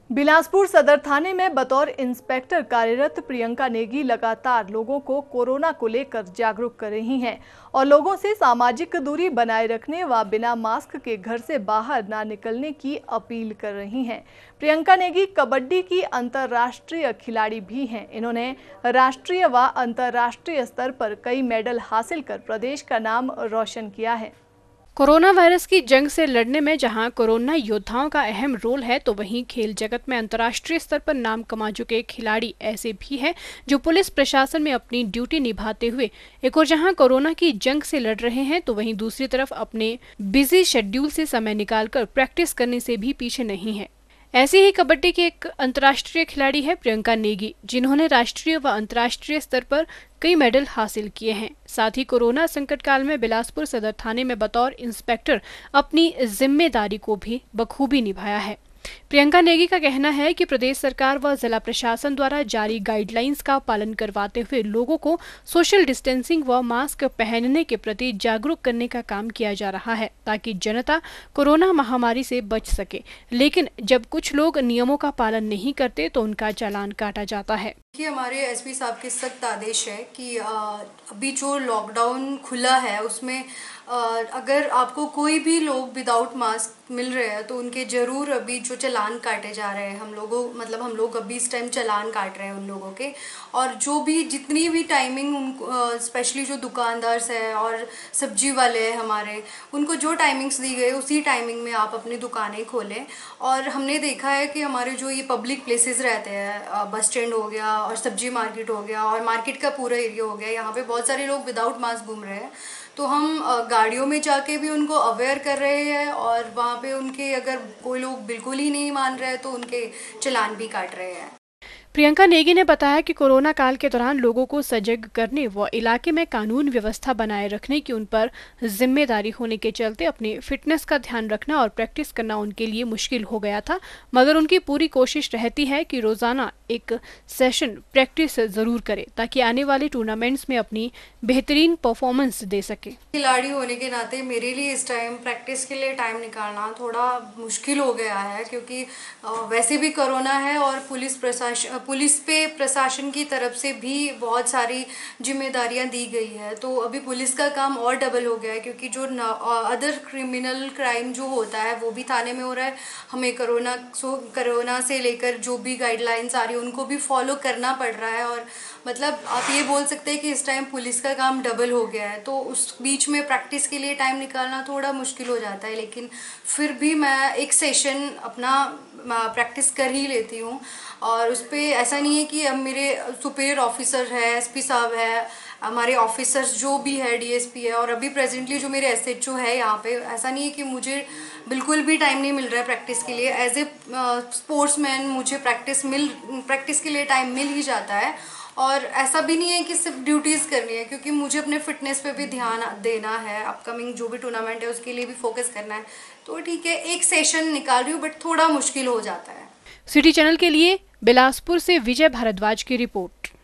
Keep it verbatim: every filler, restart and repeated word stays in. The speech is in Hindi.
बिलासपुर सदर थाने में बतौर इंस्पेक्टर कार्यरत प्रियंका नेगी लगातार लोगों को कोरोना को लेकर जागरूक कर रही हैं और लोगों से सामाजिक दूरी बनाए रखने व बिना मास्क के घर से बाहर ना निकलने की अपील कर रही हैं। प्रियंका नेगी कबड्डी की अंतर्राष्ट्रीय खिलाड़ी भी हैं। इन्होंने राष्ट्रीय व अंतर्राष्ट्रीय स्तर पर कई मेडल हासिल कर प्रदेश का नाम रोशन किया है। कोरोना वायरस की जंग से लड़ने में जहां कोरोना योद्धाओं का अहम रोल है, तो वहीं खेल जगत में अंतर्राष्ट्रीय स्तर पर नाम कमा चुके खिलाड़ी ऐसे भी हैं जो पुलिस प्रशासन में अपनी ड्यूटी निभाते हुए एक और जहां कोरोना की जंग से लड़ रहे हैं, तो वहीं दूसरी तरफ अपने बिजी शेड्यूल से समय निकालकर प्रैक्टिस करने से भी पीछे नहीं है। ऐसे ही कबड्डी की एक अंतर्राष्ट्रीय खिलाड़ी है प्रियंका नेगी, जिन्होंने राष्ट्रीय व अंतर्राष्ट्रीय स्तर पर कई मेडल हासिल किए हैं। साथ ही कोरोना संकट काल में बिलासपुर सदर थाने में बतौर इंस्पेक्टर अपनी जिम्मेदारी को भी बखूबी निभाया है। प्रियंका नेगी का कहना है कि प्रदेश सरकार व जिला प्रशासन द्वारा जारी गाइडलाइंस का पालन करवाते हुए लोगों को सोशल डिस्टेंसिंग व मास्क पहनने के प्रति जागरूक करने का काम किया जा रहा है, ताकि जनता कोरोना महामारी से बच सके। लेकिन जब कुछ लोग नियमों का पालन नहीं करते तो उनका चालान काटा जाता है। कि हमारे एसपी साहब के सख्त आदेश है कि अभी जो लॉकडाउन खुला है उसमें अगर आपको कोई भी लोग विदाउट मास्क मिल रहे हैं तो उनके ज़रूर अभी जो चालान काटे जा रहे हैं। हम लोगों मतलब हम लोग अभी इस टाइम चालान काट रहे हैं उन लोगों के, और जो भी जितनी भी टाइमिंग उनको स्पेशली जो दुकानदार है और सब्जी वाले हैं हमारे, उनको जो टाइमिंग्स दी गई उसी टाइमिंग में आप अपनी दुकानें खोलें। और हमने देखा है कि हमारे जो ये पब्लिक प्लेसेस रहते हैं, बस स्टैंड हो गया और सब्जी मार्केट हो गया और मार्केट का पूरा एरिया हो गया, यहाँ पे बहुत सारे लोग विदाउट मास्क घूम रहे हैं। तो हम गाड़ियों में जाके भी उनको अवेयर कर रहे हैं और वहाँ पे उनके अगर कोई लोग बिल्कुल ही नहीं मान रहे हैं तो उनके चालान भी काट रहे हैं। प्रियंका नेगी ने बताया कि कोरोना काल के दौरान लोगों को सजग करने व इलाके में कानून व्यवस्था बनाए रखने की उन पर जिम्मेदारी होने के चलते अपनी फिटनेस का ध्यान रखना और प्रैक्टिस करना उनके लिए मुश्किल हो गया था, मगर उनकी पूरी कोशिश रहती है कि रोजाना एक सेशन प्रैक्टिस जरूर करे ताकि आने वाले टूर्नामेंट्स में अपनी बेहतरीन परफॉर्मेंस दे सके। खिलाड़ी होने के नाते मेरे लिए इस टाइम प्रैक्टिस के लिए टाइम निकालना थोड़ा मुश्किल हो गया है, क्योंकि वैसे भी कोरोना है और पुलिस प्रशासन पुलिस पे प्रशासन की तरफ से भी बहुत सारी जिम्मेदारियां दी गई है। तो अभी पुलिस का काम और डबल हो गया है, क्योंकि जो अदर क्रिमिनल क्राइम जो होता है वो भी थाने में हो रहा है। हमें कोरोना सो कोरोना से लेकर जो भी गाइडलाइंस आ रही है उनको भी फॉलो करना पड़ रहा है, और मतलब आप ये बोल सकते हैं कि इस टाइम पुलिस का काम डबल हो गया है। तो उस बीच में प्रैक्टिस के लिए टाइम निकालना थोड़ा मुश्किल हो जाता है, लेकिन फिर भी मैं एक सेशन अपना प्रैक्टिस कर ही लेती हूँ। और उस पर ऐसा नहीं है कि अब मेरे सुपीरियर ऑफिसर है, एसपी साहब है, हमारे ऑफिसर्स जो भी है, डीएसपी है, और अभी प्रेजेंटली जो मेरे एसएचओ है यहाँ पे, ऐसा नहीं है कि मुझे बिल्कुल भी टाइम नहीं मिल रहा है प्रैक्टिस के लिए। एज ए स्पोर्ट्समैन मुझे प्रैक्टिस मिल प्रैक्टिस के लिए टाइम मिल ही जाता है। और ऐसा भी नहीं है कि सिर्फ ड्यूटीज़ करनी है, क्योंकि मुझे अपने फिटनेस पे भी ध्यान देना है। अपकमिंग जो भी टूर्नामेंट है उसके लिए भी फोकस करना है। तो ठीक है, एक सेशन निकाल रही हूँ, बट थोड़ा मुश्किल हो जाता है। सिटी चैनल के लिए बिलासपुर से विजय भारद्वाज की रिपोर्ट।